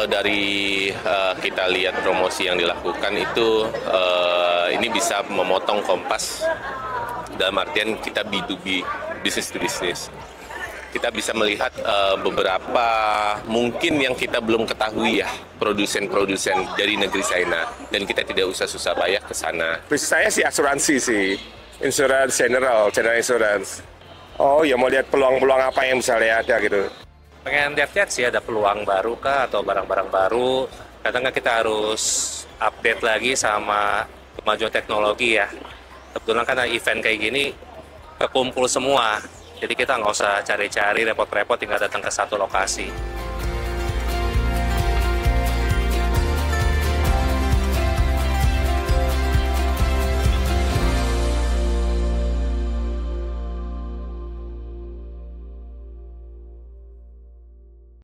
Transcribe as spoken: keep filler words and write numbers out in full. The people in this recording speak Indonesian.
dari uh, kita lihat promosi yang dilakukan itu uh, ini bisa memotong Kompas dalam artian kita B to B, business to business. Kita bisa melihat uh, beberapa mungkin yang kita belum ketahui ya, produsen-produsen dari negeri China, dan kita tidak usah susah payah ke sana. Bisnis saya sih asuransi sih, insurance general, general insurance. Oh ya, mau lihat peluang-peluang apa yang misalnya ada gitu. Pengen lihat-lihat sih ada peluang baru kah atau barang-barang baru. Kadang kita harus update lagi sama kemajuan teknologi ya. Kebetulan kan event kayak gini kekumpul semua. Jadi kita nggak usah cari-cari repot-repot tinggal datang ke satu lokasi.